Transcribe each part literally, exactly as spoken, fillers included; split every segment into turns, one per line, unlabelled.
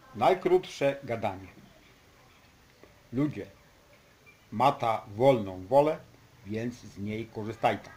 Najkrótsze gadanie. Ludzie, ma ta wolną wolę, więc z niej korzystajta.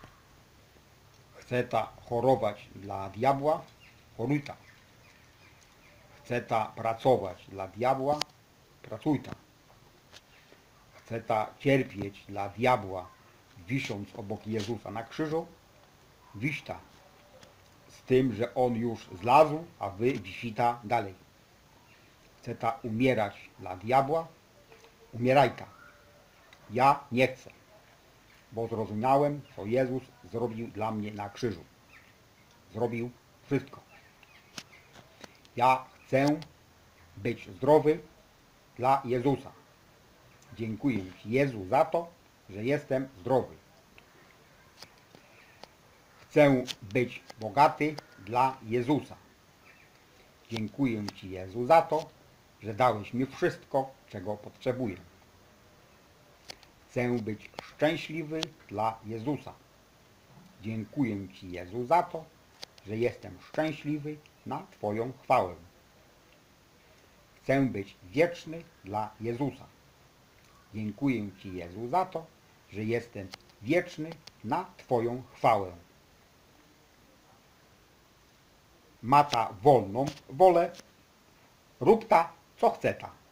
Chce ta chorować dla diabła, chorujta. Chce ta pracować dla diabła, pracujta. Chce ta cierpieć dla diabła, wisząc obok Jezusa na krzyżu, wiśta. Z tym, że On już zlazł, a wy wisita dalej. Chce ta umierać dla diabła, umierajta. Ja nie chcę, bo zrozumiałem, co Jezus zrobił dla mnie na krzyżu. Zrobił wszystko. Ja chcę być zdrowy dla Jezusa. Dziękuję Ci, Jezu, za to, że jestem zdrowy. Chcę być bogaty dla Jezusa. Dziękuję Ci, Jezu, za to, że dałeś mi wszystko, czego potrzebuję. Chcę być szczęśliwy dla Jezusa. Dziękuję Ci, Jezu, za to, że jestem szczęśliwy na Twoją chwałę. Chcę być wieczny dla Jezusa. Dziękuję Ci, Jezu, za to, że jestem wieczny na Twoją chwałę. Ma ta wolną wolę, rób ta, co chce ta.